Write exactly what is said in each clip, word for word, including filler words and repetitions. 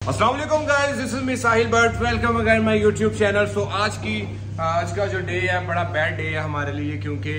अस्सलाम वालेकुम guys, this is me Sahil but welcome again my YouTube channel. So आज की आज का जो डे है बड़ा बैड डे है हमारे लिए, क्योंकि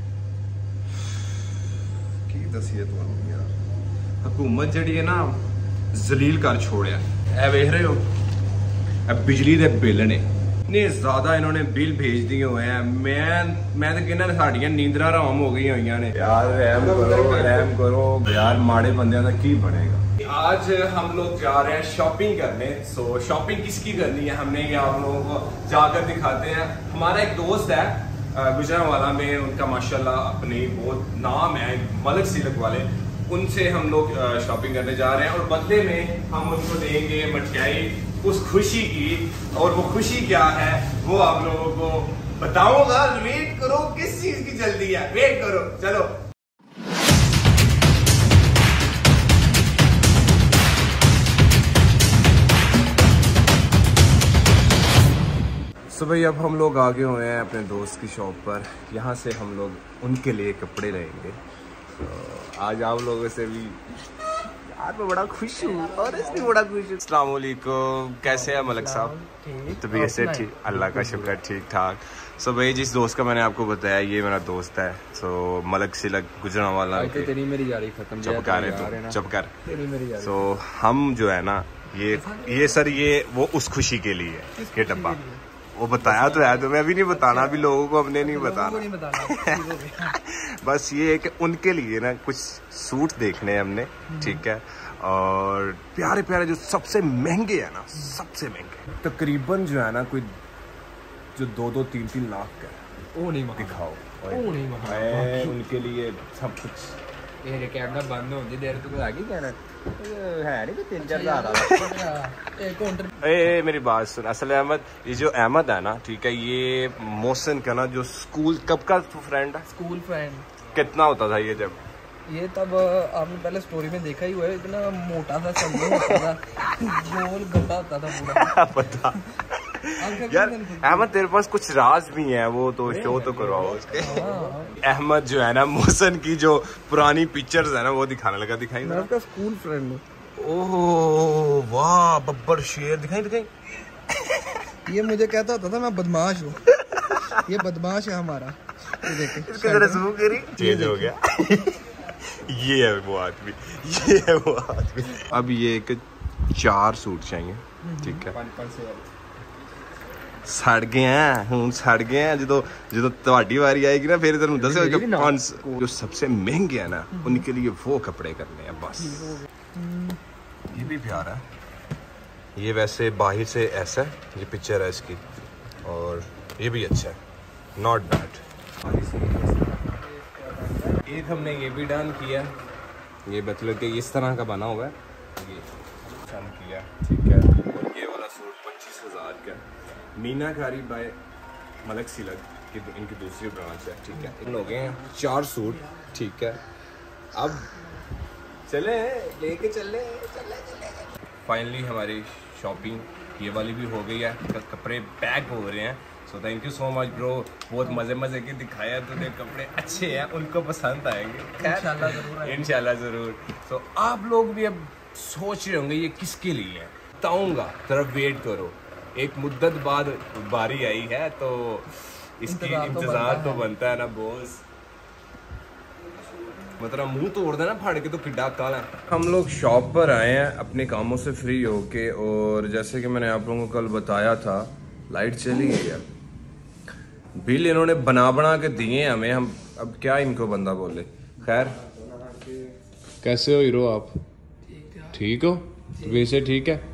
की दसिए तो यार हुकूमत जड़ी है ना जलील कर छोड़िया। ए वेख रहे हो अब बिजली दे बिल ने इतने ज्यादा इन्होंने बिल भेज दिए हुए हैं। मैं मैं तो कहना साड़ियां नींदरा राम हो गई हुई ने यार। रहम करो रहम करो यार, माड़े बंदियां दा की बनेगा। आज हम लोग जा रहे हैं शॉपिंग करने। सो so, शॉपिंग किसकी करनी है हमने ये आप लोगों को जाकर दिखाते हैं। हमारा एक दोस्त है गुजरांवाला में, उनका माशाल्लाह अपनी बहुत नाम है, मलक सिल्क वाले, उनसे हम लोग शॉपिंग करने जा रहे हैं और बदले में हम उनको देंगे मठियाई उस खुशी की। और वो खुशी क्या है वो आप लोगों को बताऊंगा। वेट करो, किस चीज की जल्दी है, वेट करो। चलो सो भाई अब हम लोग आगे हुए हैं अपने दोस्त की शॉप पर। यहाँ से हम लोग उनके लिए कपड़े लेंगे। तो आज आप लोगों से भी यार मैं बड़ा खुश हूँ और इसलिए बड़ा खुश हूँ। अस्सलाम वालेकुम, कैसे हैं मलक साहब? तो भी ऐसे ठीक, अल्लाह का शुक्र है, ठीक ठाक। सो भाई जिस दोस्त का मैंने आपको बताया ये मेरा दोस्त है। So Malik silk Gujranwala. तेरी मेरी यारी खत्म चुप कर तो चुप कर। सो हम जो है ना ये ये सर ये वो उस खुशी के लिए ये डब्बा वो बताया तो है, तो मैं अभी नहीं बताना, अभी लोगों को हमने नहीं बताना, नहीं बताना। बस ये है कि उनके लिए ना कुछ सूट देखने हैं हमने, ठीक है। और प्यारे प्यारे जो सबसे महंगे है ना, सबसे महंगे तकरीबन जो है ना कोई जो दो दो तीन तीन लाख का वो नहीं दिखाओ, वो नहीं उनके लिए सब कुछ। ये कैमरा बंद होने देर तो आगे कहना है नहीं, तीन चार हजार। ए मेरी बात सुन, असल अहमद, ये जो अहमद है ना, ठीक है, ये मोहसिन का ना जो स्कूल कब का फ्रेंड है, स्कूल फ्रेंड। कितना होता था ये जब? ये तब आपने पहले स्टोरी में देखा ही हुआ है, इतना मोटा सा संगू होता था, गोल गड्ढा होता था पूरा। पता यार अहमद तेरे पास कुछ राज भी है, वो तो शो तो करवाओ उसके। अहमद जो है ना मोहसिन की जो पुरानी पिक्चर्स है ना वो दिखाने लगा। दिखाई मैं उसका स्कूल फ्रेंड हूँ। ओह वाह, बब्बर शेर दिखाई दिखाई। ये मुझे कहता होता था मैं बदमाश हूँ, ये बदमाश है हमारा। ये देखे चेंज हो गया। ये है वो आदमी, ये है वो आदमी। अब ये एक चार सूट चाहिए, ठीक है। सड़ गए हैं हूँ सड़ गए हैं जो जो ਤੁਹਾਡੀ वारी आएगी ना फिर तेन दस जो सबसे महंगे है ना उनके लिए वो कपड़े करने हैं बस। ये भी प्यारा है, ये वैसे बाहर से ऐसा है, ये पिक्चर है इसकी, और ये भी अच्छा है, नॉट बैड। एक हमने ये भी डन किया, ये मतलब कि इस तरह का बना हुआ है, ये डन किया, ठीक है। और ये वाला सूट पच्चीस हजार का, मीनाकारी बाय मलक सिल्क की इनकी दूसरी ब्रांच है, ठीक है। इन लोग हैं चार सूट, ठीक है। अब चले लेके चले चले चले फाइनली हमारी शॉपिंग ये वाली भी हो गई है, कपड़े पैक हो रहे हैं। So thank you so much bro, बहुत मजे मजे के दिखाया तूने, कपड़े अच्छे हैं, उनको पसंद आएंगे इंशाल्लाह जरूर, इंशाल्लाह जरूर। सो आप लोग भी अब सोच रहे होंगे ये किसके लिए है, बताऊंगा, तरफ वेट करो। एक मुद्दत बाद बारी आई है तो इसकी इंतजार तो बनता है ना बॉस। मतलब मुंह तोड़ देना फाड़ के तो किड्डा काला है। हम लोग शॉप पर आए हैं अपने कामों से फ्री होके, और जैसे कि मैंने आप लोगों को कल बताया था लाइट चली गई है। बिल इन्होंने बना बना के दिए हमें, हम अब क्या इनको बंदा बोले। खैर कैसे हो हीरो आप? ठीक हो? वैसे ठीक है।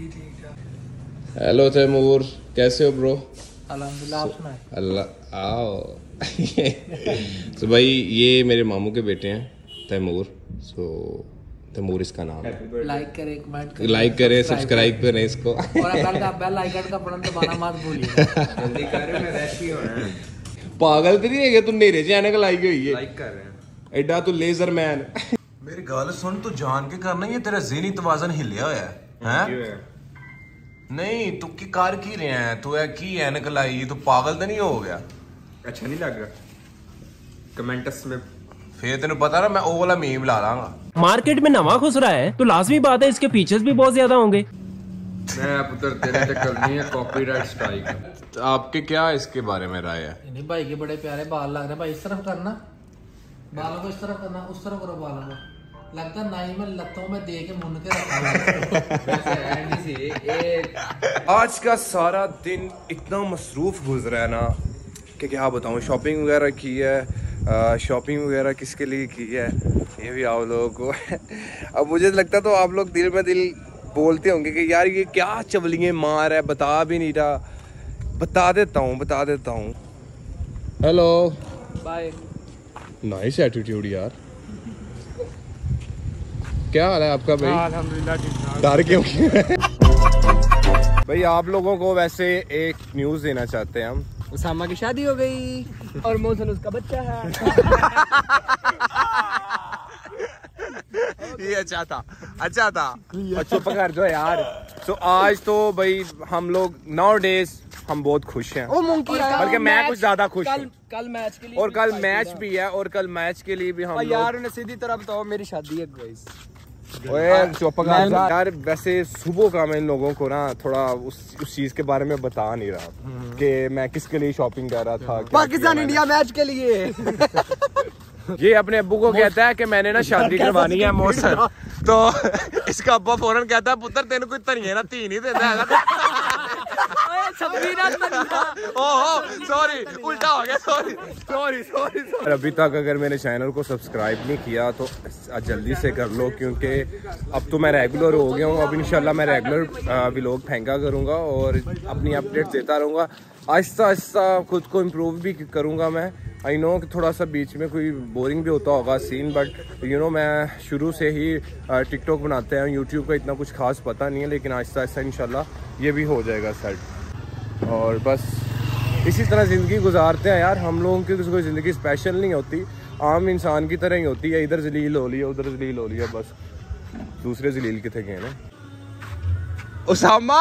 हेलो तैमूर, कैसे हो ब्रो? अल्हम्दुलिल्लाह, आप सुनाएं? अल्लाह आओ। तो भाई ये मेरे मामू के बेटे हैं तैमूर। सो तैमूर इसका नाम है। लाइक करें, कमेंट करें, लाइक करें, सब्सक्राइब करें इसको, और बेल का बेल आइकन का बटन दबाना मत भूलिएगा। जल्दी करें, मैं रेस्पी होना है। पागल तो नहीं है तू, नेरे च ऐनक लाई हुई है, लाइक कर रहे हैं एडा तू लेजर मैन। मेरी गल सुन, तू जान के करना, ये तेरा ज़हनी तवाज़ुन हिलिया होया है। नहीं तू की कार की रहा है, तू है की ऐनक लाई, तू पागल तो नहीं हो गया? अच्छा नहीं लग रहा? कमेंट्स में फिर तेन पता ना मैं वो वाला मीम ला लांगा। मार्केट में नवा घुस रहा है तो लाजमी बात है इसके फीचर्स भी बहुत ज्यादा होंगे। मैं पुत्र तेरे से करनी है कॉपीराइट स्ट्राइक। आपके क्या इसके बारे में राय है? नहीं भाई के बड़े प्यारे बाल लग रहे हैं भाई। इस तरफ करना बालों को, इस तरफ करना, उस तरफ करो बालों को। लगता नहीं मैं लत्तों में दे के मुन के रखा। आज का सारा दिन इतना मसरूफ गुजरा है ना कि क्या बताऊँ। शॉपिंग वगैरह की है, शॉपिंग वगैरह किसके लिए की है ये भी आप लोगों को अब मुझे लगता तो आप लोग दिल में दिल बोलते होंगे कि यार ये क्या चवलिए मार है, बता भी नहीं रहा। बता देता हूँ बता देता हूँ हेलो बाय। नाइस एटीट्यूड यार। क्या हाल है आपका भाई? अल्हम्दुलिल्लाह ठीक ठाक। डर क्यों भाई? आप लोगों को वैसे एक न्यूज़ देना चाहते हैं हम। उसामा की शादी हो गई और मोहसिन उसका बच्चा है। ये अच्छा था, अच्छा था। चुप कर जो यार। तो आज तो भाई हम लोग नाउ डेज हम बहुत खुश हैं। ओ मंकी बल्कि मैं कुछ ज्यादा खुश कल हूँ। कल मैच के लिए और कल मैच भी है और कल मैच के लिए भी हम लोग... यार उन्हें सीधी तरह बताओ मेरी शादी है गाइस। ओए चुप कर यार। वैसे सुबह का मैं इन लोगों को ना थोड़ा उस उस चीज के बारे में बता नहीं रहा कि मैं किसके लिए शॉपिंग कर रहा था। पाकिस्तान इंडिया मैच के लिए। ये अपने अब्बू को कहता है कि मैंने ना शादी करवानी है मौसम। तो इसका अब्बा फौरन कहता है पुत्र तेन कोई धनिया ना धी नहीं देता है। ओहो सॉरी उल्टा हो गया, सॉरी सॉरी सॉरी। अभी तक अगर मेरे चैनल को सब्सक्राइब नहीं किया तो जल्दी से कर लो, क्योंकि अब तो मैं रेगुलर हो गया हूँ। अब इंशाल्लाह मैं रेगुलर व्लॉग फेंका करूँगा और अपनी अपडेट्स देता रहूँगा। आहिस्ता आहिस्ता खुद को इम्प्रूव भी करूँगा मैं। आई नो कि थोड़ा सा बीच में कोई बोरिंग भी होता होगा सीन, बट यू नो मैं शुरू से ही टिकटॉक बनाते हैं, यूट्यूब का इतना कुछ खास पता नहीं है, लेकिन आहिस्ता आहिस्ता इंशाल्लाह ये भी हो जाएगा सेट। और बस इसी तरह ज़िंदगी गुजारते हैं यार। हम लोगों की कोई ज़िंदगी स्पेशल नहीं होती, आम इंसान की तरह ही होती है। इधर जलील हो लिया उधर जलील हो लिया, बस दूसरे जलील कितने गए ना। उसामा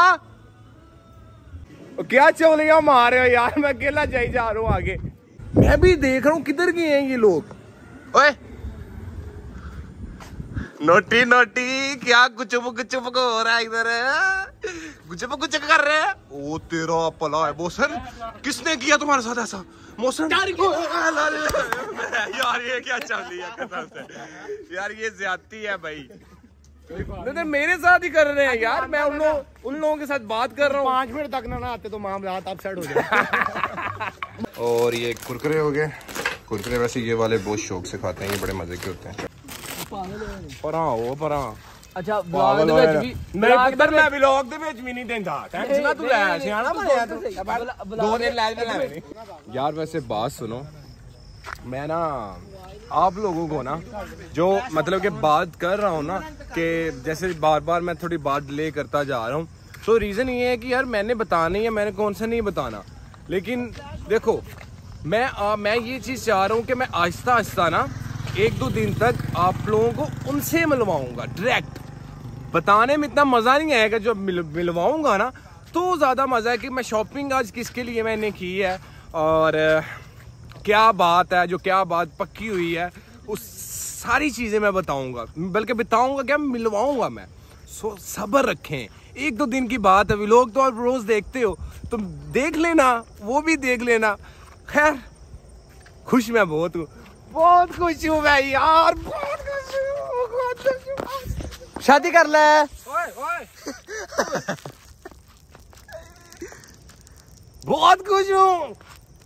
क्या चौलियां मार रहे हो यार? मैं अकेला जाई जा रहा हूँ आगे। मैं भी देख रहा हूँ किधर गए हैं ये लोग। ओए नोटी नोटी क्या गुचुप गुचुप को हो रहा है इधर? गुचुप गुचुप कर रहे हैं। ओ तेरा पला है मोहसिन, किसने किया तुम्हारे साथ ऐसा मोहसिन? यार ये क्या चल रही है कसम से यार, ये ज्यादती है भाई। नहीं मेरे साथ ही कर रहे हैं यार। मैं उन लोग उन लोगों के साथ बात कर रहा हूँ। पाँच मिनट तक ना ना आते तो मामला आप सेट हो जाए। और ये कुरकुरे हो गए। कुरकुरे वैसे ये वाले बहुत शौक से खाते हैं, ये बड़े मजे के होते हैं। परा हो परा। अच्छा व्लॉग दे विच भी नहीं पुੱਤਰ मैं व्लॉग दे विच भी नहीं देंदा। टेंशन तू ले सियाना बनया तू। दो दिन ले ले यार। वैसे बात सुनो, मैं ना आप लोगों को ना जो मतलब कि बात कर रहा हूँ ना कि जैसे बार बार मैं थोड़ी बात डिले करता जा रहा हूँ, तो रीज़न ये है कि यार मैंने बताना ही है, मैंने कौन सा नहीं बताना। लेकिन देखो मैं आ, मैं ये चीज़ चाह रहा हूँ कि मैं आहिस्ता आहिस्ता ना एक दो दिन तक आप लोगों को उनसे मिलवाऊंगा डायरेक्ट। बताने में इतना मज़ा नहीं आएगा, जो मिल, मिलवाऊंगा ना तो ज़्यादा मज़ा है कि मैं शॉपिंग आज किसके लिए मैंने की है और क्या बात है, जो क्या बात पक्की हुई है उस सारी चीज़ें मैं बताऊंगा। बल्कि बताऊंगा क्या, मिलवाऊंगा मैं। सो सब्र रखें, एक दो दिन की बात है। व्लॉग तो आप रोज़ देखते हो, तुम देख लेना, वो भी देख लेना। खैर खुश मैं बहुत हूँ, बहुत खुश हूँ मैं यार, बहुत खुश हूँ, बहुत खुश हूँ। शादी कर ले। ओए ओए बहुत खुश हूँ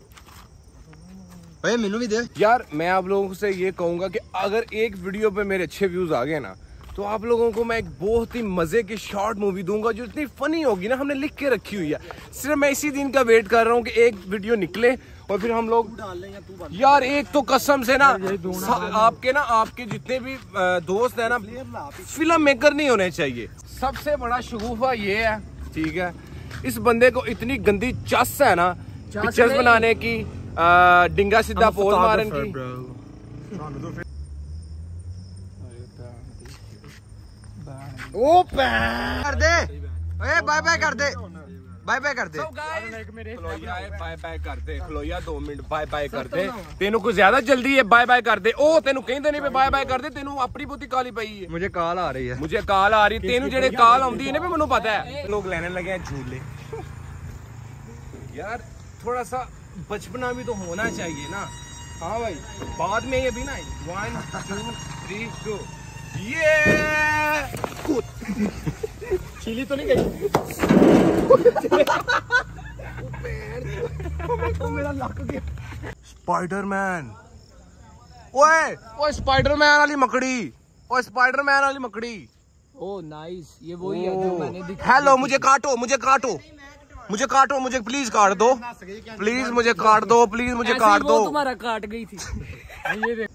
भाई। मिलू भी दे यार। मैं आप लोगों से ये कहूंगा कि अगर एक वीडियो पे मेरे अच्छे व्यूज आ गए ना, तो आप लोगों को मैं एक बहुत ही मजे की शॉर्ट मूवी दूंगा जो इतनी फनी होगी ना, हमने लिख के रखी हुई है। सिर्फ मैं इसी दिन का वेट कर रहा हूँ कि एक वीडियो निकले और फिर हम लोग यार एक तो कसम से ना आपके ना आपके जितने भी दोस्त है ना फिल्म मेकर नहीं होने चाहिए। सबसे बड़ा शगुफा ये है, ठीक है, इस बंदे को इतनी गंदी चस है ना पिक्चर्स बनाने की, डिंगा सीधा पोल मारन की। ओ कर दे, बाय बाय कर दे। बाय बाय कर दे खलोइया बाय बाय कर दे खलोइया दो मिनट बाय बाय कर दे तेनू कुछ ज्यादा जल्दी है बाय बाय कर दे ओ तेनू कहंदे नहीं बाय बाय कर दे तेनू अपनी बहुती काली पई है मुझे कॉल आ रही है मुझे कॉल आ रही तेनू जेड़े कॉल आउंदी है ना भी मैनू पता है लोग लेने लगे हैं झूले यार थोड़ा सा बचपना भी तो होना चाहिए ना हाँ भाई बाद में ये भी ना वन टू थ्री टू ये चिली तो नहीं गई मेरा लक गया स्पाइडरमैन ओए ओए स्पाइडरमैन वाली मकड़ी ओए स्पाइडरमैन वाली मकड़ी ओ नाइस ये वही है जो मैंने दिखा हेलो मुझे काटो मुझे काटो मुझे काटो मुझे प्लीज काट दो प्लीज मुझे काट दो प्लीज मुझे काट दो तुम्हारा काट गई थी ये देख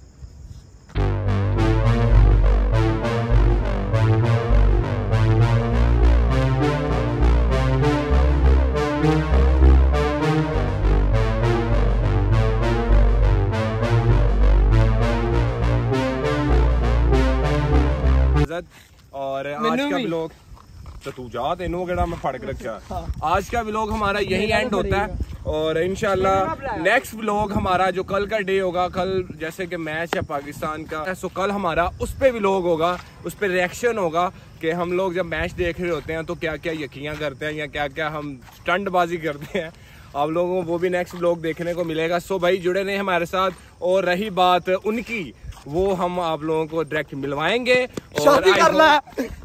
और आज का व्लॉग तो तू जा तेनू केड़ा मैं फड़ के रखा आज का व्लॉग हमारा यही एंड होता है और इंशाल्लाह नेक्स्ट व्लॉग हमारा जो कल का डे होगा कल जैसे कि मैच है पाकिस्तान का सो कल हमारा उस पे व्लॉग होगा उस पे रिएक्शन होगा कि हम लोग जब मैच देख रहे होते हैं तो क्या क्या यकीयां करते हैं या क्या क्या हम स्टंटबाजी करते हैं आप लोगों को वो भी नेक्स्ट व्लॉग देखने को मिलेगा सो भाई जुड़े रहे हमारे साथ और रही बात उनकी वो हम आप लोगों को डायरेक्ट मिलवाएंगे और